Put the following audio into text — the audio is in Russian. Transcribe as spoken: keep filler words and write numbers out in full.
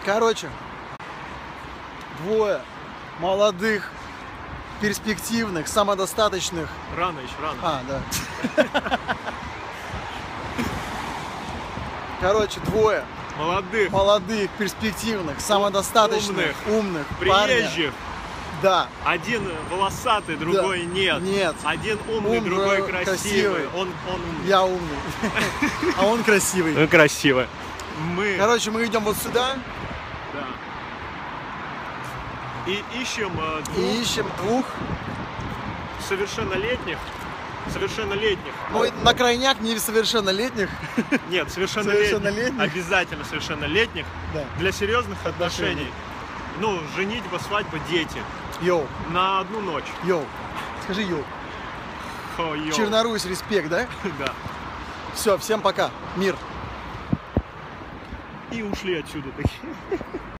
Короче, двое молодых, перспективных, самодостаточных. Рано еще, рано. А, да. Короче, двое Молодых. молодых, перспективных, самодостаточных, умных, умных Приезжих. парня. Да. Один волосатый, другой Да. нет. Нет. Один умный, Умный, другой красивый. красивый. Он, он умный. Я умный. А он красивый. Ну, красиво. Мы... Короче, мы идем вот сюда Да. И ищем э, двух и ищем двух. совершеннолетних. Совершеннолетних. Ну, на крайняк несовершеннолетних. Нет, совершеннолетних. Совершеннолетних. Обязательно совершеннолетних. Да. Для серьезных отношений. Отношений. Ну, женитьба, свадьба, дети. Йоу, На одну ночь. йоу. Скажи йоу. О, йоу. Чернорусь, респект, да? Да. Все, всем пока. Мир. И ушли отсюда такие.